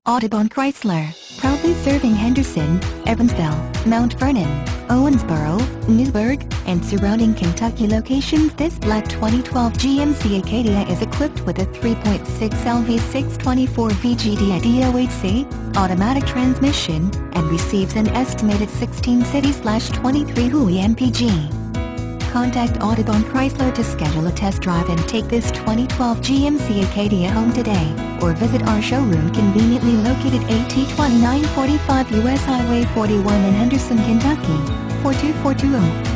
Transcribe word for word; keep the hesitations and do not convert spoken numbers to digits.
Audubon Chrysler, proudly serving Henderson, Evansville, Mount Vernon, Owensboro, Newburgh, and surrounding Kentucky locations. This black twenty twelve G M C Acadia is equipped with a three point six L V six twenty-four V G D D O H C automatic transmission, and receives an estimated sixteen city twenty-three W H M P G. Contact Audubon Chrysler to schedule a test drive and take this twenty twelve G M C Acadia home today, or visit our showroom conveniently located at twenty-nine forty-five U S Highway forty-one in Henderson, Kentucky, four two four two zero.